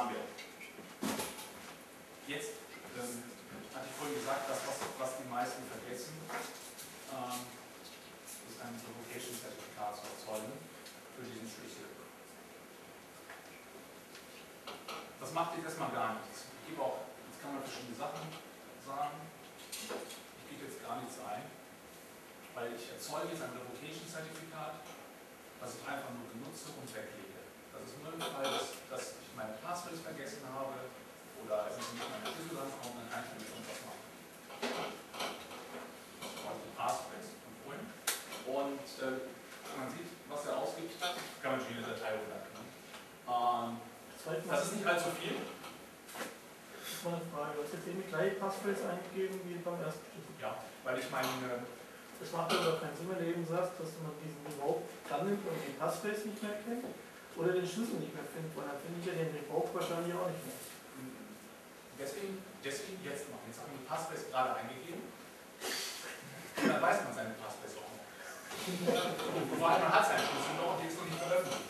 haben wir. Jetzt hatte ich vorhin gesagt, dass was die meisten vergessen, ist ein Revocation-Zertifikat zu erzeugen für diesen Schlüssel. Das macht jetzt erstmal gar nichts. Ich gebe auch, jetzt kann man verschiedene Sachen sagen. Ich gebe jetzt gar nichts ein, weil ich erzeuge jetzt ein Revocation-Zertifikat, was ich einfach nur benutze und weglege. Das ist nur im Fall, dass ich meine Passphrase vergessen habe oder es nicht meine Schlüssel rankommt, dann kann ich damit irgendwas machen. Das war die Passphrase von vorhin. Und man sieht, was er ausgibt, kann man schon in der Datei runterkriegen. Das ist nicht allzu viel. Das ist mal eine Frage. Du hast jetzt eben die gleiche Passphrase eingegeben wie beim ersten Schlüssel. Ja, weil ich meine. Das macht aber keinen Sinn, wenn du eben sagst, dass man diesen Revoke dann nimmt und den Passphrase nicht mehr kennt oder den Schlüssel nicht mehr findet, weil dann finde ich ja den Revoke wahrscheinlich auch nicht mehr. Deswegen jetzt machen. Jetzt haben wir die Passphrase gerade eingegeben. Und dann weiß man seine Passphrase auch noch. Und vor allem, man hat seinen Schlüssel noch und die ist noch nicht veröffentlicht.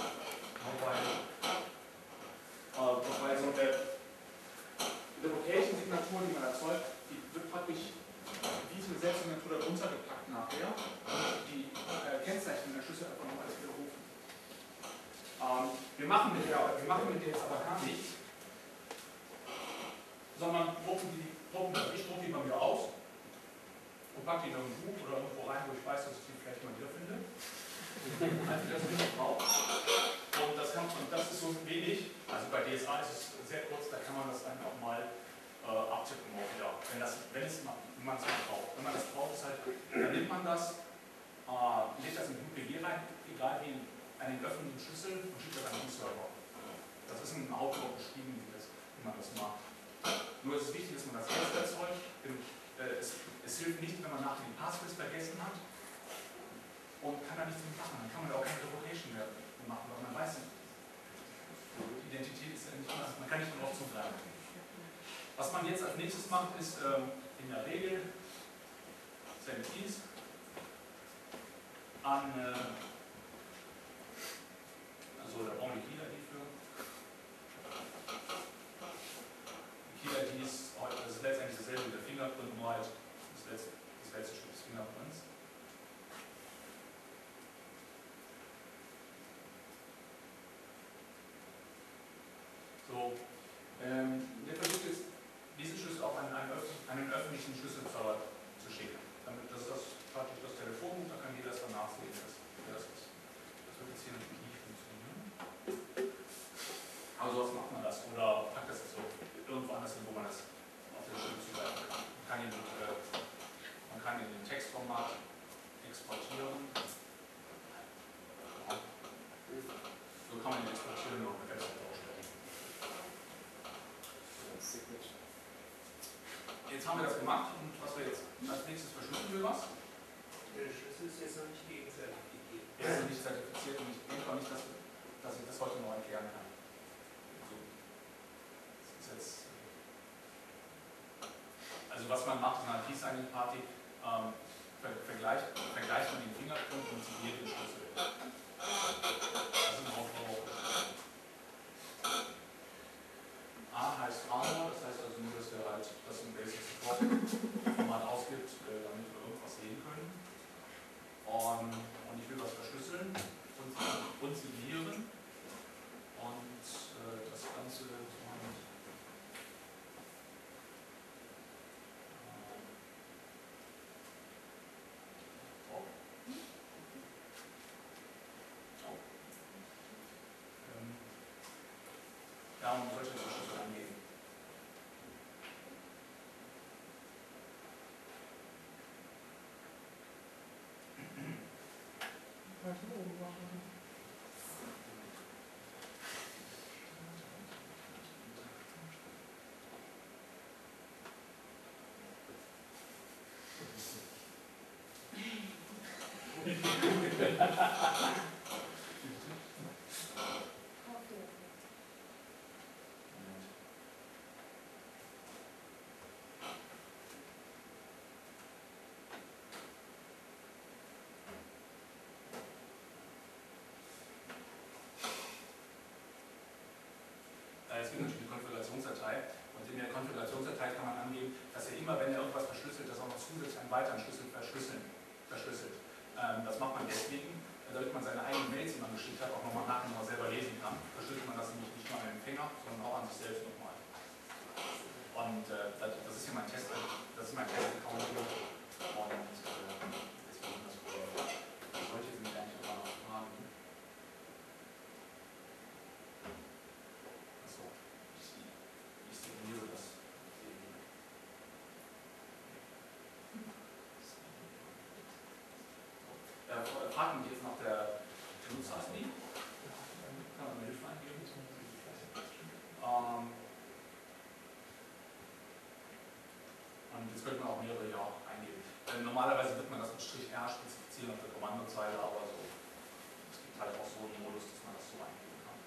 Wobei so eine Revocation-Signatur, die man erzeugt, die wird praktisch wie so eine Selbstsignatur darunter gepackt nachher. Und die Kennzeichnung der Schlüssel einfach noch alles widerrufen. Wir machen mit der jetzt aber gar nichts, sondern ich drucke die bei mir aus und packe die in ein Buch oder irgendwo rein, wo ich weiß, dass ich die vielleicht mal wiederfinde. Also das nicht braucht. Und das ist so wenig, also bei DSA ist es sehr kurz, da kann man das dann auch mal abtippen auch wieder, wenn man es mal braucht. Wenn man das braucht, dann nimmt man das, legt das in UPG rein, egal wie in einen öffentlichen Schlüssel und schickt das an den Server. Das ist in einem Autor beschrieben, wie man das macht. Nur ist es wichtig, dass man das jetzt erzeugt. Es hilft nicht, wenn man nachher die Passphrase vergessen hat und kann da nichts mehr machen. Dann kann man da auch keine Revocation mehr machen, weil man weiß nicht. Die Identität ist ja nicht anders, man kann nicht darauf zugreifen. Was man jetzt als nächstes macht, ist in der Regel Send Keys an, also da brauchen wir die Key-ID für. Die Key-ID ist letztendlich dasselbe wie der Fingerprint, nur halt das letzte Stück des Fingerprints. So, wir versuchen jetzt diesen Schlüssel auch an einen öffentlichen Schlüsselserver zu schicken. Das ist praktisch das Telefonbuch, da kann jeder das dann nachsehen, wer das ist. Das wird jetzt hier natürlich nicht funktionieren. Aber sowas macht man das. Oder packt das so irgendwo anders hin, wo man das auf den Schlüssel zugreifen kann. Man kann ihn in Textformat exportieren. So kann man ihn exportieren und auf der Website ausstellen. Jetzt haben wir das gemacht und was wir jetzt als nächstes verschlüsseln wir was? Der Schlüssel ist jetzt noch nicht gegenzertifiziert. Er ist noch nicht zertifiziert und ich denke auch nicht, dass ich das heute noch erklären kann. Also was man macht in einer Key-Signing-Party, vergleicht man den Fingerprint und signiert den Schlüssel. Das ist ein Aufbau. A heißt Armor, das heißt also nur, dass wir halt das im Basic Support Format ausgibt, damit wir irgendwas sehen können. Und ich will was verschlüsseln und signieren. Und das Ganze ja, und solche Verschlüsselung angeben. Es gibt natürlich eine Konfigurationsdatei und in der Konfigurationsdatei kann man angeben, dass er immer, wenn er irgendwas verschlüsselt, das auch noch zusätzlich einen weiteren Schlüssel verschlüsselt. Das macht man deswegen, damit man seine eigenen Mails, die man geschickt hat, auch nochmal nachher noch selber lesen kann. Verschlüsselt man das nämlich nicht nur an den Empfänger, sondern auch an sich selbst nochmal. Und das ist hier mein Test, das ist mein Test-Account hier. Und deswegen das Problem. Sollte ich mich eigentlich aber noch fragen. Achso, ich signiere das. Fragen mich jetzt nach der Benutzer-ID. Kann man mir Hilfe eingeben? Und jetzt könnte man auch mehrere hier auch eingeben. Normalerweise wird man das mit /R spezifizieren auf der Kommandozeile, aber so, es gibt halt auch so einen Modus, dass man das so eingeben kann.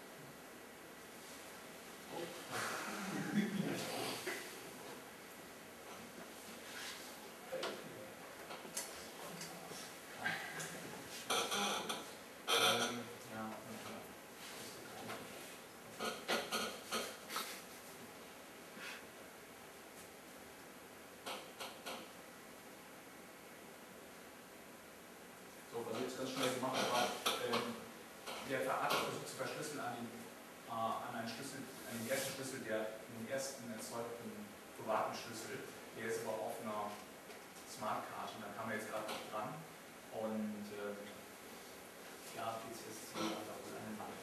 Was ich jetzt ganz schnell gemacht habe, der hat versucht zu verschlüsseln an einen Schlüssel, an den ersten Schlüssel, den ersten erzeugten privaten Schlüssel. Der ist aber auf einer Smartcard und da kam er jetzt gerade nicht dran. Und ja, PCSC hat da wohl einen Mann.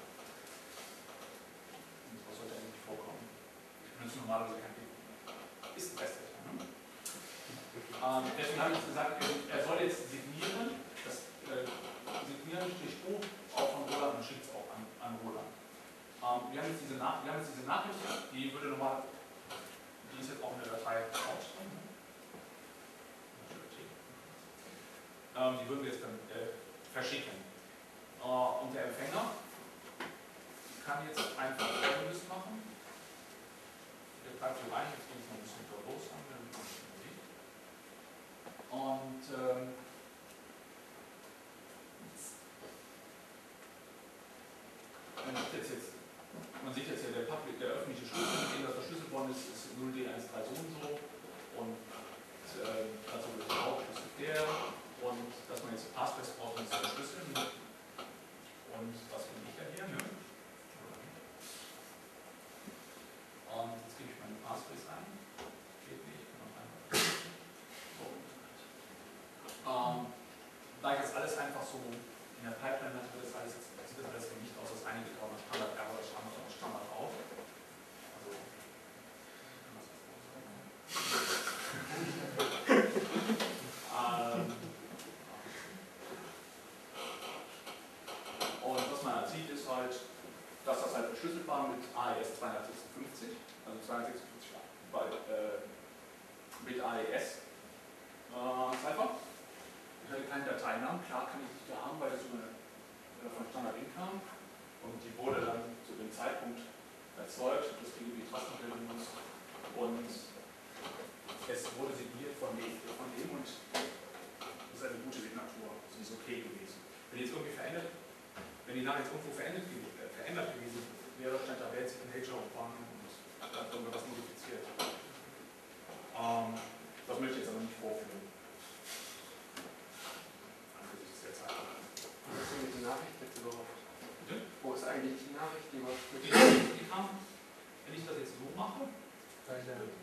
Und was sollte eigentlich vorkommen? Ich benutze normalerweise kein PCSC. Ist ein Restrechnung. Ne? Deswegen habe ich gesagt, er soll jetzt signieren. Das signieren /O auch von Roland und schickt es auch an Roland. Wir haben jetzt diese Nachricht, die würde normal, die ist jetzt auch in der Datei raus. Die würden wir jetzt dann verschicken. Und der Empfänger kann jetzt einfach Folgendes machen. Der bleibt hier rein, jetzt geht es noch ein bisschen los an, damit man es sieht. Und man sieht jetzt hier, der öffentliche Schlüssel, mit dem das verschlüsselt worden ist, ist 0D13 so und so. Und dazu wird der Hauptschlüssel der. Und dass man jetzt Passfest braucht, um es zu verschlüsseln. Und das bin ich ja hier. Ne? Und jetzt gebe ich meine Passphrase ein. Geht nicht, ich kann auch einfach. So. Da ich jetzt alles einfach so in der Pipeline hatte, das alles jetzt. Sieht das alles nicht aus, dass einige tauchen Standard-Error oder Standard auf. Also, und was man halt sieht, ist halt, dass das halt verschlüsselt war mit AES 256, also 256 mit AES Cipher. Ich hatte keinen Dateinamen, klar kann ich nicht da haben, weil das über von Standard in kam und die wurde dann zu dem Zeitpunkt erzeugt, das Ding wie Tastenmodell benutzt und es wurde signiert von dem und das ist eine gute Signatur, sie ist okay gewesen. Wenn die Nachricht irgendwo verändert gewesen wäre, stand da Basic und Nature und dann wird was modifiziert. Das möchte ich jetzt aber nicht vorführen. Wo ist denn die Nachricht jetzt überhaupt? Bitte? Wo ist eigentlich die Nachricht, die was mit Die kam, wenn ich das jetzt so mache, bei der Mittel?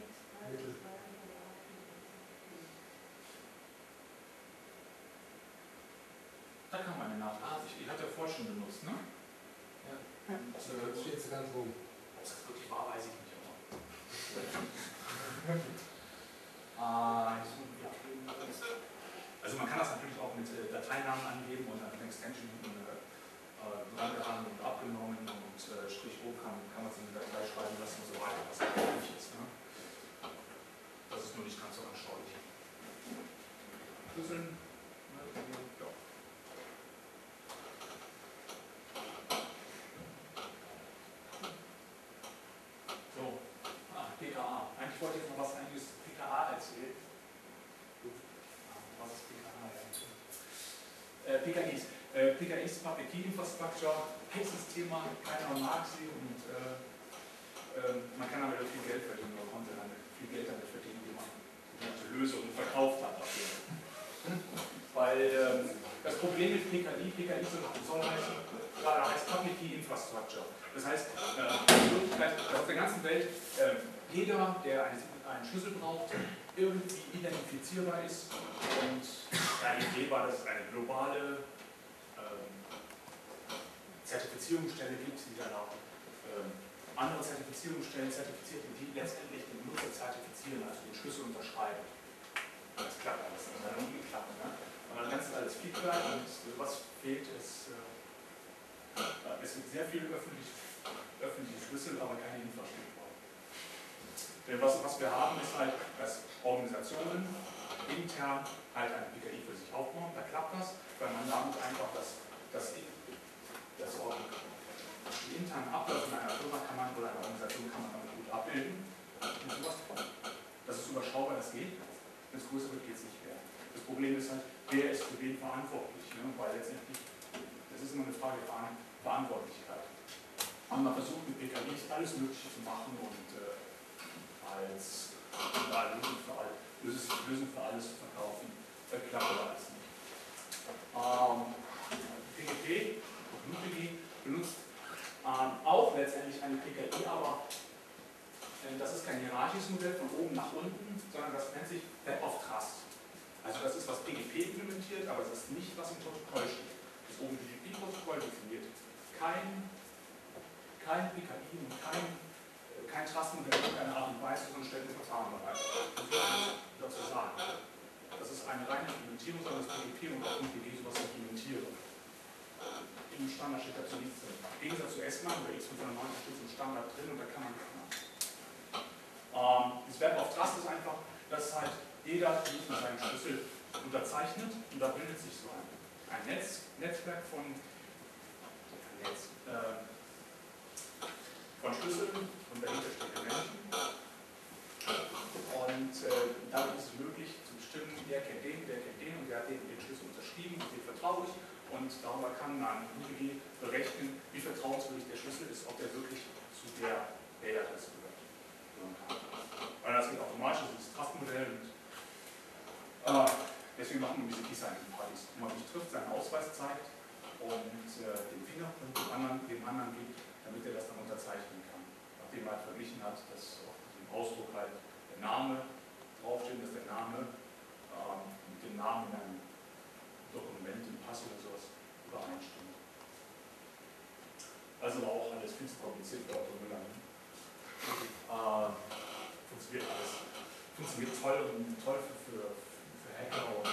da kam meine Nachricht. Ich hatte ja vorhin schon benutzt, ne? Ja. Jetzt steht sie ganz rum. Ob das wirklich war, weiß ich nicht, aber. Also man kann das natürlich auch mit Dateinamen angeben und dann eine Extension dran und abgenommen und /O kann man es in die Datei schreiben lassen und so weiter, was eigentlich ist. Ne? Das ist nur nicht ganz so anschaulich. Schlüsseln. Ja. So, PKA. Eigentlich wollte ich jetzt noch was eigentlich PKA erzählen. Was ist PKA eigentlich? PKIs. PKIs, Public Key Infrastructure, heißes Thema, keiner mag sie und man kann aber viel Geld verdienen oder konnte damit viel Geld damit verdienen, wie man die Lösung verkauft hat dafür. Weil das Problem mit PKI soll heißen, gerade heißt Public Key Infrastructure. Das heißt, auf der ganzen Welt, jeder, der einen Schlüssel braucht, irgendwie identifizierbar ist. Und die Idee war, dass es eine globale Zertifizierungsstelle gibt, die dann auch andere Zertifizierungsstellen zertifiziert, die letztendlich den Benutzer zertifizieren, also den Schlüssel unterschreiben. Das klappt alles, das hat noch nie geklappt. Ne? Aber das Ganze ist alles Feedback und was fehlt ist, es gibt sehr viel öffentliche Schlüssel, aber keine Infrastruktur. Denn was wir haben, ist halt, dass Organisationen intern halt eine PKI für sich aufbauen, da klappt das, weil man damit einfach die internen Abläufe in einer Firma oder einer Organisation kann man damit gut abbilden. Und sowas. Das ist überschaubar, das geht. Wenn es größer wird, geht es nicht mehr. Das Problem ist halt, wer ist für wen verantwortlich? Ne? Weil letztendlich, das ist immer eine Frage der Verantwortlichkeit. Und man versucht mit PKIs alles Mögliche zu machen und als Lösung für alles zu verkaufen. Das klappt aber alles nicht. PGP, NuPG, benutzt auch letztendlich eine PKI, aber das ist kein hierarchisches Modell von oben nach unten, sondern das nennt sich Web of Trust. Also das ist, was PGP implementiert, aber es ist nicht, was im Protokoll steht. Das OpenPGP-Protokoll definiert kein PKI und kein Trustmodell in irgendeiner Art und Weise, sondern stellt ein Verfahren bereit. Das will ich dazu sagen. Das ist eine reine Implementierung, sondern das PGP und auch OpenPG sowas implementieren. Im Standard steht dazu nichts drin. Im Gegensatz zu S-MAN oder X590 steht so ein Standard drin und da kann man nichts machen. Das Web of Trust ist einfach, dass halt jeder nicht nur seinen Schlüssel unterzeichnet und da bildet sich so ein Netzwerk von Schlüsseln und dahinter steht der Menschen. Und damit ist es möglich zu bestimmen, der kennt den und der hat den Schlüssel unterschrieben und den vertraue ich. Und darüber kann man NuPG berechnen, wie vertrauenswürdig der Schlüssel ist, ob der wirklich zu der Adresse gehört. Weil das geht automatisch, das ist das Trustmodell und deswegen machen wir diese Key-Signing-Partys, wo man sich trifft, seinen Ausweis zeigt und den Fingerprint dem anderen gibt, damit er das dann unterzeichnen kann. Nachdem er halt verglichen hat, dass auf dem Ausdruck halt der Name draufsteht, dass der Name mit dem Namen in einem Dokument, im Pass oder sowas übereinstimmt. Also war auch alles viel zu kompliziert für Otto Müller. Funktioniert alles. Funktioniert toll und toll für Hacker und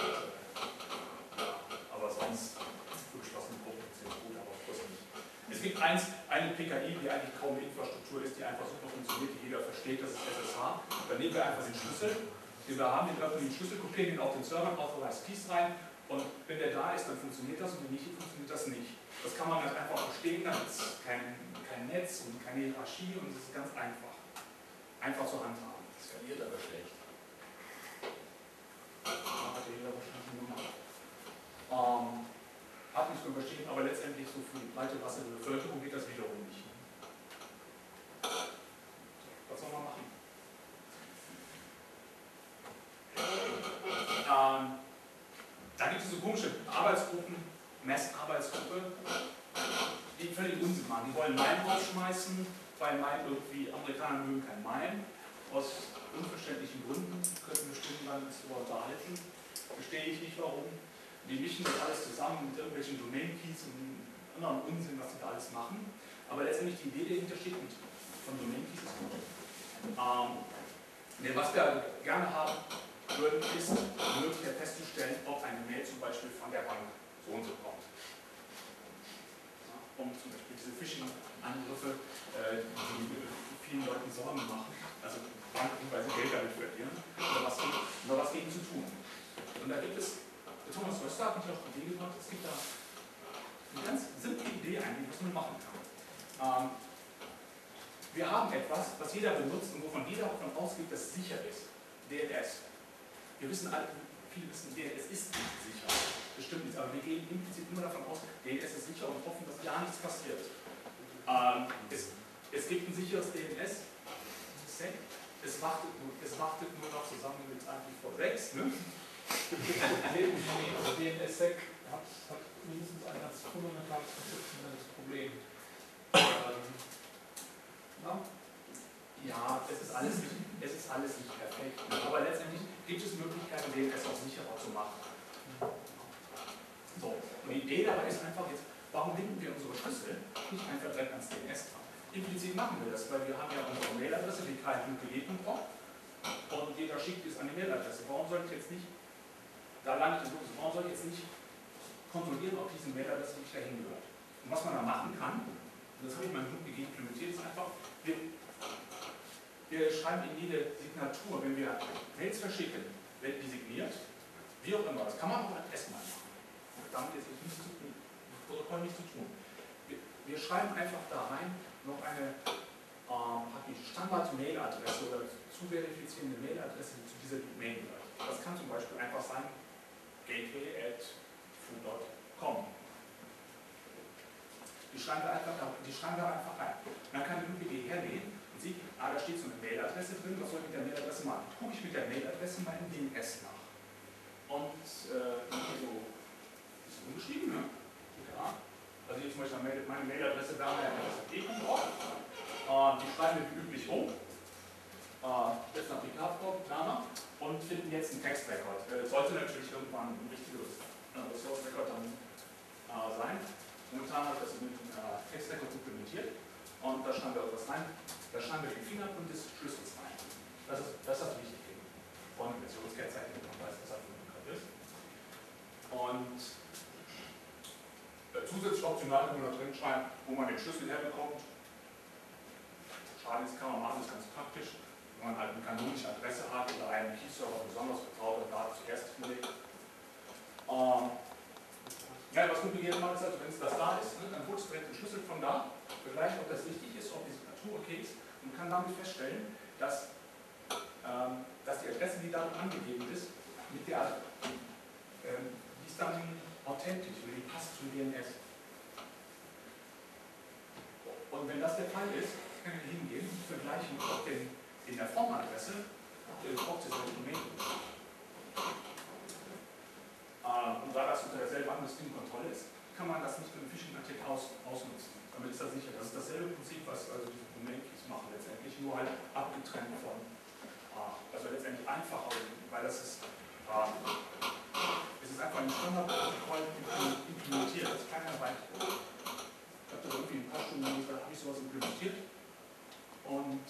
aber sonst für geschlossene Gruppen funktioniert gut, aber auf Kurs nicht. Es gibt eine PKI, die eigentlich kaum eine Infrastruktur ist, die einfach super funktioniert, die jeder versteht, das ist SSH. Dann nehmen wir einfach den Schlüssel, den wir haben, den öffentlichen Schlüssel, kopieren den auf den Server, Authorized Keys rein und wenn der da ist, dann funktioniert das und wenn nicht, funktioniert das nicht. Das kann man halt einfach verstehen, dann ist es kein Netz und keine Hierarchie und es ist ganz einfach. Einfach zur Handhaben. Skaliert aber schlecht. Hat jeder wahrscheinlich gemacht. Hat nicht so überstehen, aber letztendlich so für die breite Masse der Bevölkerung geht das wiederum nicht. Was soll man machen? Da gibt es so komische Arbeitsgruppen, Mess-Arbeitsgruppe, die völlig Unsinn machen. Die wollen MIME rausschmeißen, weil MIME irgendwie, Amerikaner mögen kein MIME. Aus unverständlichen Gründen könnten wir stundenlang darüber unterhalten. Verstehe ich nicht warum. Die mischen das alles zusammen mit irgendwelchen Domain-Keys und anderen Unsinn, was sie da alles machen. Aber letztendlich die Idee, die dahinter steht, und von Domain-Keys ist gut. Was wir gerne haben würden, ist die Möglichkeit festzustellen, ob eine Mail zum Beispiel von der Bank so und so kommt. Um zum Beispiel diese Phishing-Angriffe, die vielen Leuten Sorgen machen, also Banken, weil sie Geld damit verlieren, oder was gegen zu tun. Und da gibt es, der Thomas Röster hat mich auch die Idee gebracht, es gibt da eine ganz simple Idee eigentlich, was man machen kann. Wir haben etwas, was jeder benutzt und wovon jeder davon ausgeht, dass es sicher ist. DNS. Wir wissen alle, viele wissen, DNS ist nicht sicher. Das stimmt nicht, aber wir gehen implizit immer davon aus, DNS ist sicher und hoffen, dass ja nichts passiert. Es gibt ein sicheres DNS-Sec, es wartet nur noch zusammen mit IPv6. Ne? DNS-Sec hat mindestens ein ganz fundamentales konzeptionelles Problem. Ja, es ist alles nicht perfekt. Aber letztendlich gibt es Möglichkeiten, DNS auch sicherer zu machen. So, und die Idee dabei ist einfach jetzt, warum linken wir unsere Schlüssel nicht einfach direkt ans DNS dran? Implizit machen wir das, weil wir haben ja unsere Mailadresse, die kfmkg.com, und jeder schickt es an die Mailadresse. Warum soll ich jetzt nicht, da landet es sowieso, warum soll ich jetzt nicht kontrollieren, ob diese Mailadresse nicht dahin gehört? Und was man da machen kann, und das habe ich meinem GNU-PG implementiert, ist einfach, wir schreiben in jede Signatur, wenn wir Mails verschicken, wird die signiert, wie auch immer. Das kann man auch erstmal machen. Damit ist nichts zu tun, das Protokoll nichts zu tun. Wir schreiben einfach da rein noch eine Standard-Mail-Adresse oder zu verifizierende Mail-Adresse, die zu dieser Domain gehört. Das kann zum Beispiel einfach sein gateway@foo.com. Die schreiben wir einfach rein. Dann kann der GNU-PG hergehen und sieht, da steht so eine Mailadresse drin, was soll ich mit der Mailadresse machen? Gucke ich mit der Mailadresse mal in DNS nach. Und so ist umgeschrieben, ne? Ja. Also hier zum Beispiel meine Mailadresse da, die schreiben wir wie üblich um. Jetzt nach Name und finden jetzt einen Textrecord. Sollte natürlich irgendwann ein richtiges Source-Record dann sein. Momentan habe ich das mit einem Textrecord implementiert und da schreiben wir etwas rein. Da schreiben wir den Fingerprint des Schlüssels rein. Das ist wichtig. Von Versionskennzeichen, man weiß, was das für ein Begriff ist. Und zusätzlich optional kann man da drin schreiben, wo man den Schlüssel herbekommt. Schreiben, das kann man machen, das ist ganz praktisch. Wenn man halt eine kanonische Adresse hat oder einen Key-Server besonders vertraut, da zuerst hinlegt. Ja, was gut begehrt macht, ist also, wenn es das da ist, ne, dann holst du direkt den Schlüssel von da, begleicht, ob das richtig ist, ob die Signatur okay ist und kann damit feststellen, dass die Adresse, die damit angegeben ist, mit der, die ist dann authentisch, oder die passt zum DNS. Und wenn das der Fall ist, kann ich hingehen und vergleichen, ob denn in der Formadresse ob das eine Domain ist. Und da das unter derselben Administrative-Kontrolle ist, kann man das nicht mit dem Phishing-Attack ausnutzen. Damit ist das sicher. Das ist dasselbe Prinzip, was also diese Domain-Keys machen letztendlich, nur halt abgetrennt von. Also letztendlich einfacher, weil das ist, es ist einfach ein Standardprotokoll implementiert, das ist keine Erweiterung. Ich habe da irgendwie ein paar Stunden lang gesagt, habe ich sowas implementiert. Und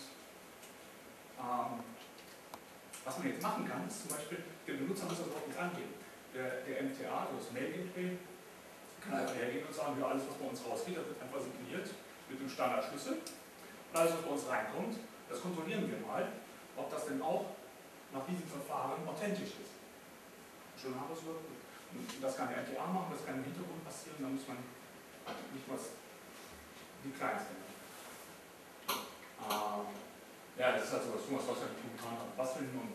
was man jetzt machen kann, ist zum Beispiel, der Benutzer muss das überhaupt nicht angeben. Der MTA, also das Mail-Gateway, kann einfach hergehen und sagen, ja, alles, was bei uns rausgeht, das wird einfach signiert mit dem Standardschlüssel. Und alles, was bei uns reinkommt, das kontrollieren wir mal, ob das denn auch nach diesem Verfahren authentisch ist. Schon haben wir es überprüft. Das kann der MTA machen, das kann im Hintergrund passieren, da muss man nicht was die Kleinste nehmen. Ja, das ist halt so was, was wir momentan basteln und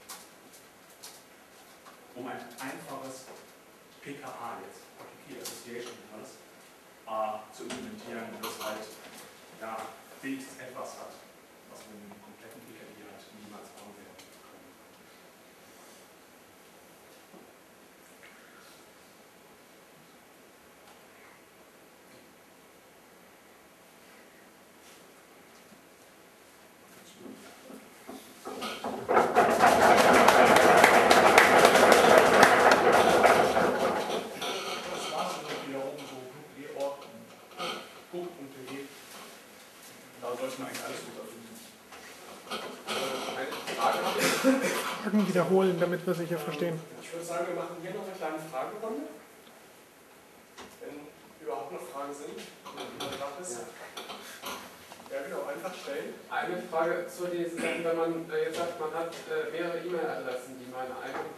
um ein einfaches PKA jetzt, Public Key Association zu implementieren, das halt ja, wenigstens etwas hat, was man mit einem kompletten PKI halt niemals bauen werden können. Wiederholen, damit wir sicher verstehen. Ich würde sagen, wir machen hier noch eine kleine Fragerunde. Wenn überhaupt noch Fragen sind, ist. Ja, genau, einfach stellen. Eine Frage zu diesen Sachen, wenn man jetzt sagt, man hat mehrere E-Mail-Adressen, die man in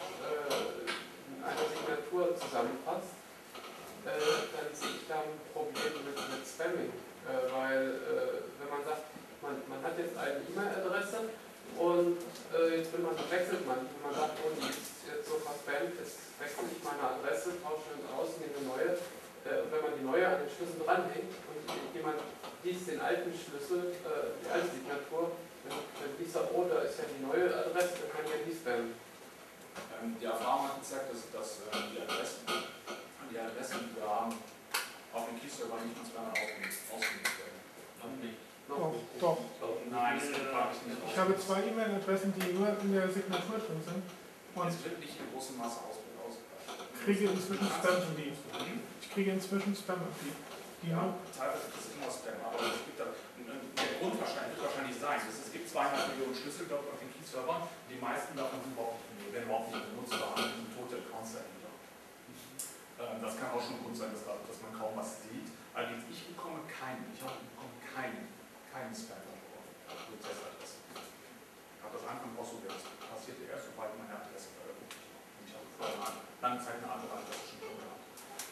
einer Signatur zusammenfasst, dann sehe ich da ein Problem mit Spamming. Weil, wenn man sagt, man hat jetzt eine E-Mail-Adresse, und jetzt will man, wechselt man, wenn man sagt, oh, die ist jetzt so verspammt, alten Schlüssel, die alte Signatur, wenn ich sage, oh, da ist ja die neue Adresse, dann kann ich ja die spammen. Die Erfahrung hat gezeigt, dass die Adressen, die wir haben, auf den Key-Server nicht mal zweimal ausgenutzt werden. Noch nicht. Doch. Nein, das frage ich nicht. Ich habe 2 E-Mail-Adressen, die nur in der Signatur drin sind. Und Es wird nicht in großem Maße kriege inzwischen Spam von die. Ich kriege inzwischen Spam von die. Ja, teilweise ist es immer Spam, aber es gibt da, der Grund wahrscheinlich sein. Es gibt 2,5 Millionen Schlüssel, glaube ich, auf den Key-Servern. Die meisten davon sind werden überhaupt nicht benutzbar, sind tote Accounts dahinter. Das kann auch schon ein Grund sein, dass man kaum was sieht. Allerdings, ich bekomme keinen Spam auf Prozessadresse. Ich habe das Anfang ausprobiert. Das passierte erst, sobald meine Adresse veröffentlicht war. Und ich habe vorher lange Zeit eine andere Adresse schon drin gehabt.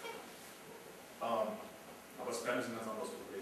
Aber Spam ist ein ganz anderes Problem.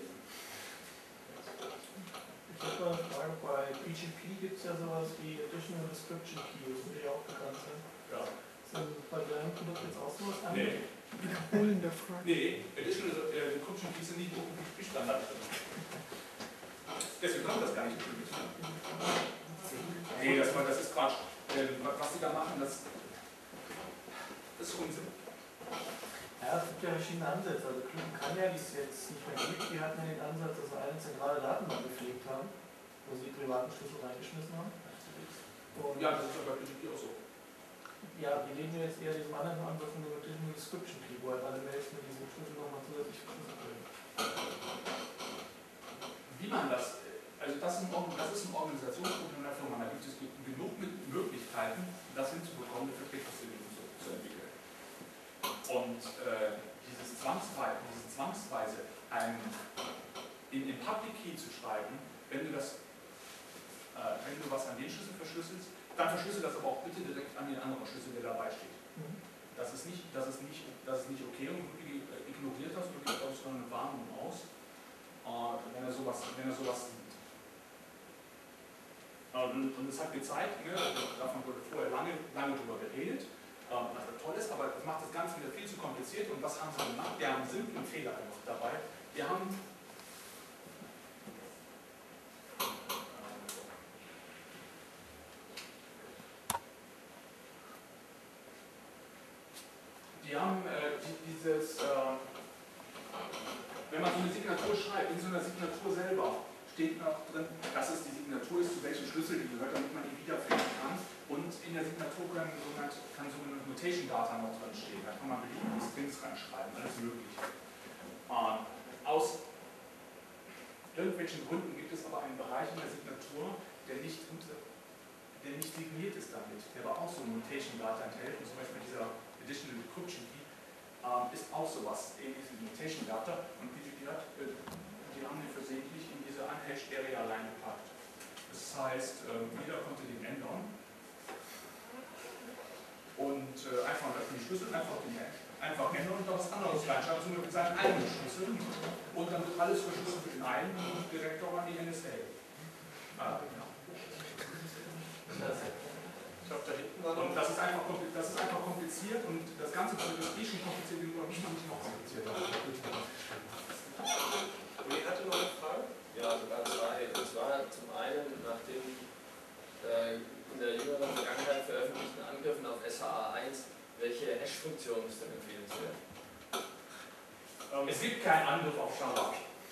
Ich habe mal eine Frage, bei PGP gibt es ja sowas wie Additional Description Keys, die ja auch bekannt sind. Ja. Sind bei deinem Produkt jetzt auch sowas Nee. Wiederholen der Frage. Nee, Additional Description Keys sind nicht Standard drin. Deswegen haben wir das gar nicht geprüft. Nee, das ist Quatsch. Was die da machen, das ist Unsinn. Ja, es gibt ja verschiedene Ansätze. Also Klum kann ja, die es jetzt nicht mehr gibt, die hatten ja den Ansatz, dass sie eine zentrale Datenbank gepflegt haben, wo sie die privaten Schlüssel reingeschmissen haben. Und Ja, das ist ja bei PGP auch so. ja, wir legen jetzt eher diesem anderen Ansatz von der Description Key, wo halt alle Mails mit diesem Schlüssel nochmal zusätzlich verschlüsselt werden. Wie man das, also das ist ein Organisationsproblem der Firma. Da gibt es genug Möglichkeiten, das hinzubekommen, eine Vertretungsregelung zu entwickeln. Und dieses zwangsweise in Public Key zu schreiben, wenn du was an den Schlüssel verschlüsselst, dann verschlüssel das aber auch bitte direkt an den anderen Schlüssel, der dabei steht. Das ist nicht okay und ignoriert das und gibt auch eine Warnung aus, wenn er sowas sieht. Und es hat gezeigt, ne, davon wurde vorher lange drüber geredet, was toll ist, aber das macht das Ganze wieder viel zu kompliziert. Und was haben sie gemacht? Die haben einen simplen Fehler gemacht dabei. Die haben wenn man so eine Signatur schreibt, in so einer Signatur selber steht noch drin, dass es die Signatur ist, zu welchem Schlüssel die gehört, damit man die wiederfinden kann. Und in der Signatur kann sogenannte Notation Data noch drin stehen. Da kann man beliebige Strings reinschreiben, alles Mögliche. Aus irgendwelchen Gründen gibt es aber einen Bereich in der Signatur, der nicht signiert ist damit, der aber auch so Notation Data enthält. Und zum Beispiel dieser Additional Decryption Key ist auch sowas, ähnliches wie Notation Data. Und PGP die haben die versehentlich in diese Unhashed Area reingepackt. Das heißt, jeder konnte den ändern. Und einfach die Schlüssel einfach ändern und da was anderes reinschreiben, zum Beispiel seinen eigenen Schlüssel. Und dann wird alles verschlüsselt für den einen und direkt auch an die NSA. Ich glaube, da hinten war Und das ist einfach kompliziert und das Ganze ist schon kompliziert genug, aber nicht noch komplizierter. Und ihr hatte noch eine Frage? Ja, sogar 2. Und zwar zum einen, nach den in der jüngeren Vergangenheit veröffentlichten Angriffen auf SHA-1, welche Hash-Funktion ist denn empfehlenswert? Es gibt keinen Angriff auf SHA.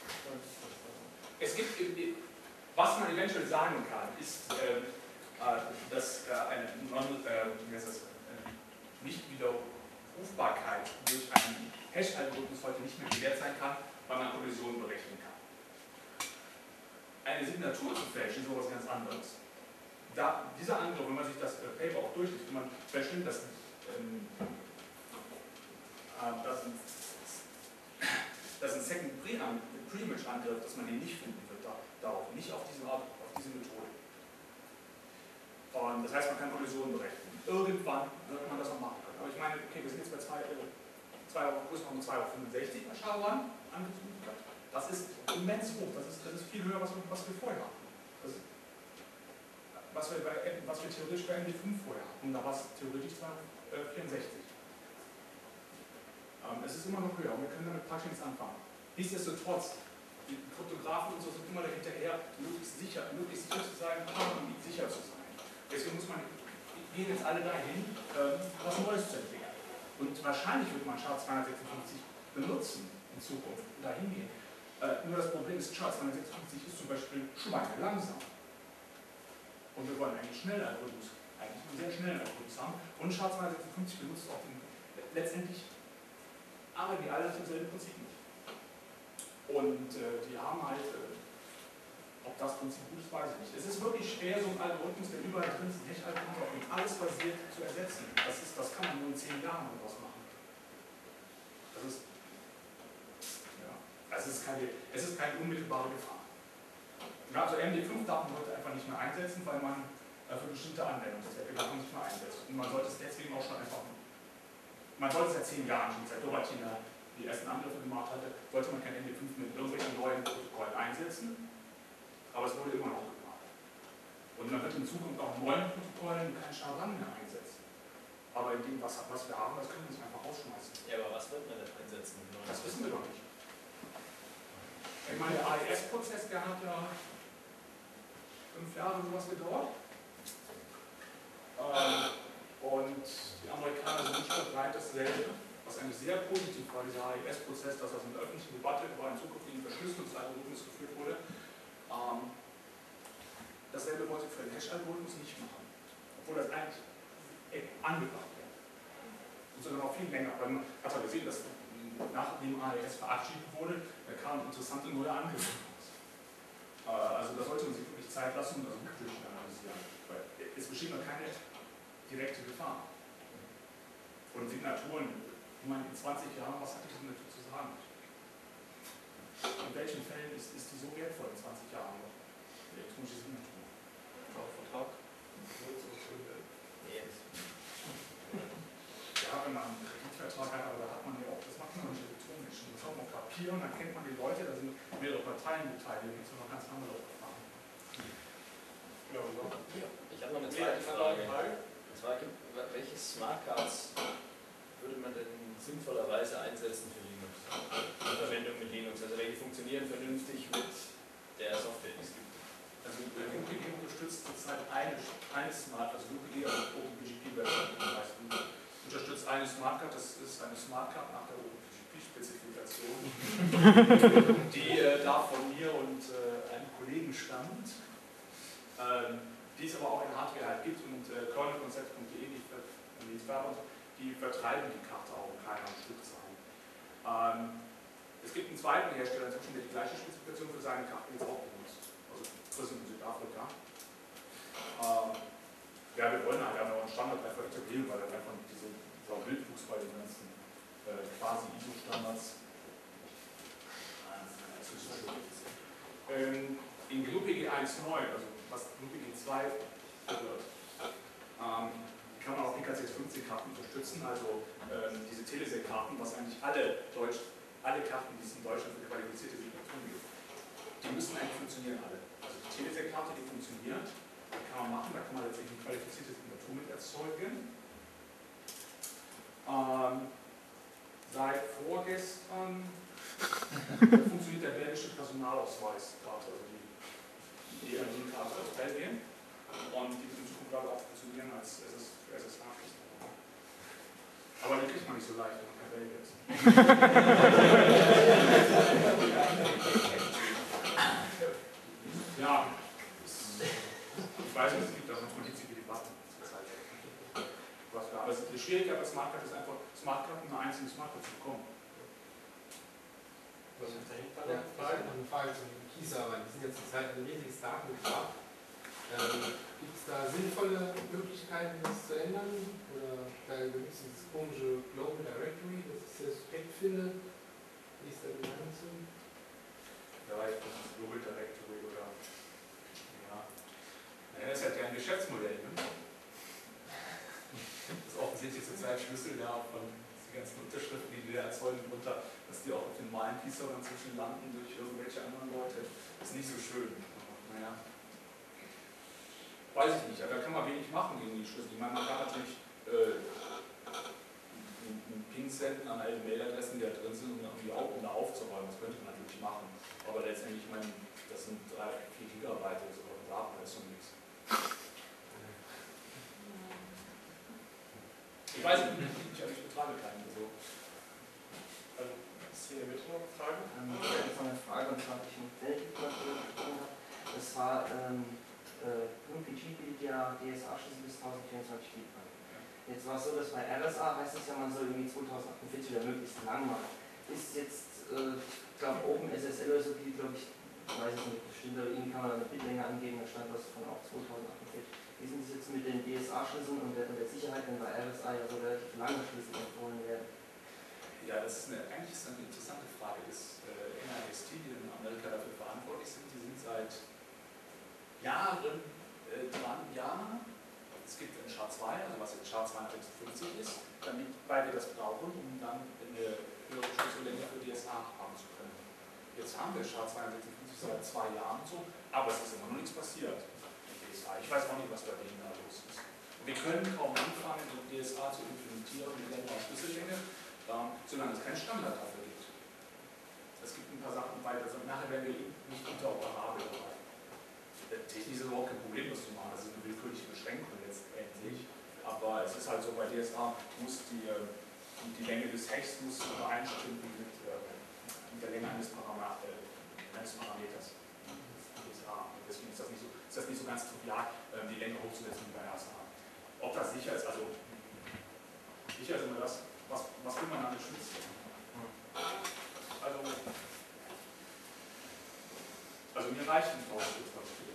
Es gibt, was man eventuell sagen kann, ist, dass eine Nichtwiderrufbarkeit durch einen Hash-Algorithmus heute nicht mehr gewährt sein kann, weil man Kollisionen berechnen kann. Eine Signatur zu fälschen ist etwas ganz anderes. Dieser Angriff, wenn man sich das Paper auch durchliest, wenn man feststellt, dass ein Second Pre-Image-Angriff, dass man den nicht finden wird, darauf, nicht auf diese Methode. Und das heißt, man kann Kollisionen berechnen. Irgendwann wird man das auch machen können. Aber ich meine, okay, wir sind jetzt bei 2,65 bei SHA-1 angezündet. Das ist immens hoch, das ist viel höher, was wir vorher hatten. Was wir theoretisch bei MD5 vorher hatten. Und da war es theoretisch 264. Es ist immer noch höher und wir können damit praktisch nichts anfangen. Nichtsdestotrotz die Kryptografen und so sind immer dahinterher, möglichst sicher zu sein, und sicher zu sein. Deswegen gehen jetzt alle dahin, was Neues zu entwickeln. Und wahrscheinlich wird man SHA-256 benutzen in Zukunft und dahin gehen. Nur das Problem ist, SHA-256 ist zum Beispiel schweinelangsam. Und wir wollen eigentlich einen sehr schnellen Algorithmus haben. Und SHA-256 benutzt auch letztendlich arbeiten die alle nach demselben Prinzip nicht. Und die haben halt, ob das Prinzip gut ist, weiß ich nicht. Es ist wirklich schwer, so einen Algorithmus, der überall drin ist, ein Hash-Algorithmus, auf dem alles basiert, zu ersetzen. Das kann man nur in 10 Jahren oder was machen. Das ist, ja, es ist keine unmittelbare Gefahr. Ja, also MD5 darf man heute einfach nicht mehr einsetzen, weil man für bestimmte Anwendungszwecke davon nicht mehr einsetzt. Und man sollte es deswegen auch schon einfach, man sollte es seit 10 Jahren schon, seit Doratina die ersten Angriffe gemacht hatte, sollte man kein MD5 mit irgendwelchen neuen Protokollen einsetzen. Aber es wurde immer noch gemacht. Und man wird in Zukunft auch neuen Protokollen kein SHA-RAN mehr einsetzen. Aber in dem, was wir haben, das können wir nicht einfach rausschmeißen. Ja, aber was wird man denn einsetzen? Das wissen wir doch nicht. Ich meine, der AES-Prozess, der hat ja 5 Jahre sowas gedauert. Und die Amerikaner sind nicht bereit, dasselbe, was eigentlich sehr positiv war, dieser AES-Prozess, dass das in der öffentlichen Debatte über einen zukünftigen Verschlüsselungsalgorithmus geführt wurde. Dasselbe wollte für den Hash-Algorithmus nicht machen, obwohl das eigentlich angebracht wäre. Und sogar noch viel länger, weil man hat ja gesehen, dass nachdem AES verabschiedet wurde, da kamen interessante neue Angriffe raus. Also da sollte man sich wirklich Zeit lassen und das kritisch analysieren, weil es besteht noch keine direkte Gefahr. Und Signaturen, ich meine, in 20 Jahren, was hat die Signatur zu sagen? In welchen Fällen ist die so wertvoll in 20 Jahren noch? Die elektronische Signatur. Vertrag. Ja, wenn man einen Kreditvertrag hat, aber da hat man ja auch, das macht man nicht elektronisch. Das hat man auf Papier und dann kennt man die Leute, da sind mehrere Parteien beteiligt, da gibt es noch ganz andere Verfahren. Ja, oder? Ich habe noch eine zweite Frage. Und zwar, welche Smartcards würde man denn sinnvollerweise einsetzen für Linux? In Verwendung mit Linux? Also welche funktionieren vernünftig mit der Software, die es gibt? Also UPG unterstützt zurzeit eine Smart, also UPG und OpenPGP-Version unterstützt eine Smartcard, das ist eine Smartcard nach der OpenPGP-Spezifikation, die da von mir und einem Kollegen stammt, die es aber auch in Hardware halt gibt und kernelconcept.de, die vertreiben die Karte auch in kleineren Stückzahlen. Es gibt einen zweiten Hersteller inzwischen, der die gleiche Spezifikation für seine Karten jetzt auch benutzt. Also in Südafrika. Ja, wir wollen halt einfach einen Standard einfach etablieren, weil dann einfach dieser Wildwuchs bei den ganzen quasi ISO-Standards in GnuPG 1.9, also was GnuPG 2 wird, kann man auch PKC15-Karten unterstützen, also diese Telesec-Karten, was eigentlich alle Karten, die es in Deutschland für qualifizierte Signaturen gibt, die müssen eigentlich funktionieren alle. Also die Telesec-Karte, die funktioniert, die kann man machen, da kann man letztendlich eine qualifizierte Signatur mit erzeugen. Seit vorgestern funktioniert der belgische Personalausweiskarte, also die ERG-Karte aus Belgien. Und die wird in Zukunft auch funktionieren als SSH-Kiste. Aber die kriegt man nicht so leicht, wenn man kein Belgier ist. Ja, ich weiß nicht, es gibt da manchmal hitzige Debatten zur Zeit. Aber die Schwierigkeit bei Smartcard ist einfach, Smartcard in einer einzigen Smartcard zu bekommen. Was ist dahinter? Ja, ich habe noch eine Frage zu den Key-Servern. Die sind jetzt zurzeit ein riesiges Datenbedarf. Gibt es da sinnvolle Möglichkeiten, das zu ändern? Oder da gibt es dieses komische Global Directory, das ich sehr suspekt finde. Wie ist da die Meinung zu? Ja, ich glaube, das Global Directory oder. Ja. Naja, das ist halt deren Geschäftsmodell. Ne? Das ist offensichtlich zurzeit Schlüssel ja von die ganzen Unterschriften, die wir erzeugen, drunter, dass die auch auf den normalen Key-Servern zwischen landen durch irgendwelche anderen Leute. Das ist nicht so schön. Naja. Weiß ich nicht, aber da kann man wenig machen gegen die Schlüssel. Man kann natürlich einen Ping senden an alle Mailadressen, die da drin sind, um da aufzuräumen. Das könnte man natürlich machen. Aber letztendlich, ich meine, das sind 4 Gigabyte oder so Daten, das ist so nichts. Ich weiß nicht, ich betreibe keinen. Also, ist hier in der Mitte noch eine Frage? Ich habe jetzt noch eine Frage, und zwar habe ich mit Delphi gesprochen. Das war, PGP bietet ja DSA-Schlüssel bis 1024 Kilobyte. Jetzt war es so, dass bei RSA heißt es ja, man soll irgendwie 2048 oder möglichst lang machen. Ist jetzt, ich glaube, OpenSSL oder so, die, glaube ich, weiß ich nicht, bestimmt, aber irgendwie kann man da eine Bitlänge angeben, da stand was von auch 2048. Wie sind es jetzt mit den DSA-Schlüsseln und der Sicherheit, wenn bei RSA ja so relativ lange Schlüssel empfohlen werden? Ja, das ist eigentlich eine interessante Frage. Das NIST, die in Amerika dafür verantwortlich sind, die sind seit Jahren dran, es gibt ein SHA-2, also was jetzt SHA-256 ist, weil wir das brauchen, um dann eine höhere Schlüssellänge für DSA haben zu können. Jetzt haben wir SHA-256 seit 2 Jahren und so, aber es ist immer noch nichts passiert mit DSA. Ich weiß auch nicht, was bei denen da los ist. Und wir können kaum anfangen, so DSA zu implementieren mit längerer Schlüssellänge, solange es keinen Standard dafür gibt. Es gibt ein paar Sachen weiter, also nachher werden wir nicht interoperabel dabei. Technisch ist überhaupt kein Problem, das zu machen, das ist eine willkürliche Beschränkung letztendlich. Aber es ist halt so, bei DSA muss die Länge des Hashs muss übereinstimmen mit der Länge eines Parameters. DSA. Deswegen ist das nicht so ganz trivial, die Länge hochzusetzen wie bei RSA. Ob das sicher ist, also sicher ist immer das, was will man damit schützen? Also mir reicht ein Tauschschutz.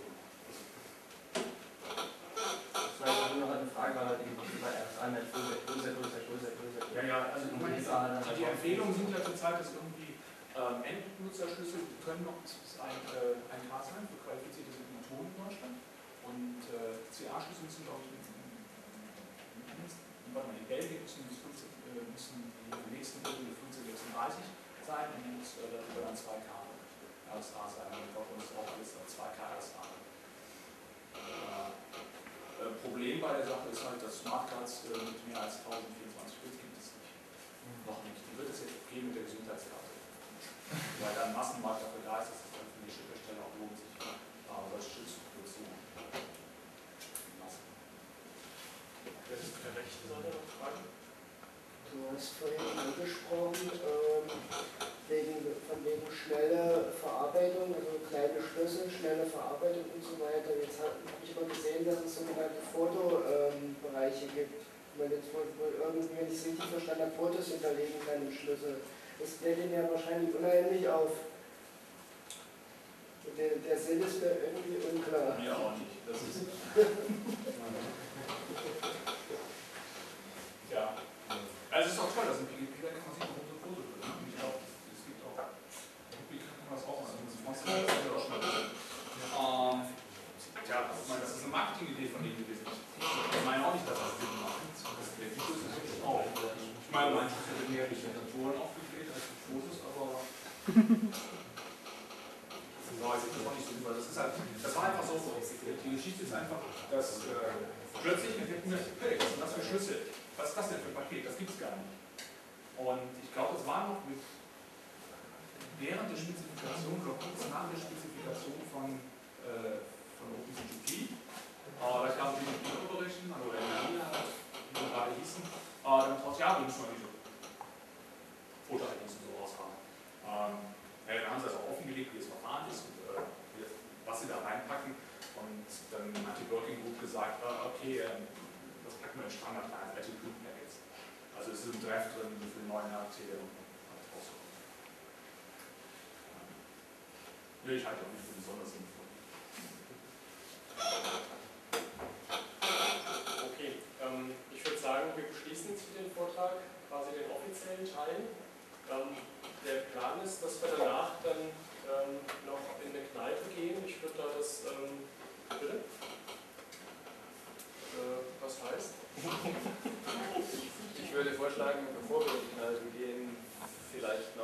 Das war jetzt nur noch eine Frage, weil die bei RSA nicht größer. Ja, also die Empfehlungen sind ja zurzeit, dass irgendwie Endnutzerschlüssel können noch ein K sein für qualifizierte Signaturen in Deutschland. Und CA-Schlüssel müssen, glaube ich, in Belgien müssen die nächsten Ebene 1536 sein und darüber dann 2K RSA sein. Und bei uns auch alles 2K RSA. Problem bei der Sache ist halt, dass Smartcards mit mehr als 1024 Bit gibt es nicht. Noch nicht. Die wird es jetzt geben mit der Gesundheitskarte. Weil dann Massenmarkt dafür da ist, dass es dann für die Hersteller auch lohnt, sich solche Chips zu produzieren. Das ist der rechte Seite noch Fragen. Du hast vorhin angesprochen, von wegen schnelle Verarbeitung, also kleine Schlüssel, schnelle Verarbeitung und so weiter. Jetzt habe ich aber gesehen, dass es sogenannte Fotobereiche gibt. Weil jetzt wohl irgendwie, wenn ich es richtig verstanden habe, Fotos hinterlegen kann im Schlüssel. Das klärt ihn ja wahrscheinlich unheimlich auf. Der Sinn ist mir irgendwie unklar. Mir auch nicht. Das ist ja. Also es ist auch toll, dass ein PGP, da kann man sich auch unsere Foto drin. Ich glaube, es gibt auch, wie kann man das auch machen? Ja, das ist eine Marketingidee von denen gewesen. Ich meine auch nicht, dass das Sinn macht. Der Foto ist natürlich auch. Ich meine, manche hätten mehr Signaturen aufgeklebt als die Fotos, aber weiß ich das auch nicht so über. Das war einfach so. Die Geschichte ist einfach, dass plötzlich entdecken wir, hey, was sind das für Schlüssel? Was ist das denn für ein Paket? Das gibt es gar nicht. Und ich glaube, es war noch während der Spezifikation oder kurz nach der Spezifikation von OpenCGP. Da kam die Corporation, also NRI, wie wir gerade hießen, dann draus, ja, wir müssen mal diese Foto-IDs und so raus haben. Dann haben sie das auch offengelegt, wie das Verfahren ist und was sie da reinpacken. Und dann hat die Working Group gesagt, okay, das packen wir in Standard rein, alte Group Packets. Also es ist ein Draft drin für den neuen RT und alles rauskommt. Nee, ich halte auch nicht für besonders sinnvoll. Okay, ich würde sagen, wir beschließen jetzt den Vortrag, quasi den offiziellen Teil. Der Plan ist, dass wir danach dann noch in eine Kneipe gehen. Ich würde da das, bitte? Was heißt? Ich würde vorschlagen, bevor wir in die Kneipe gehen, vielleicht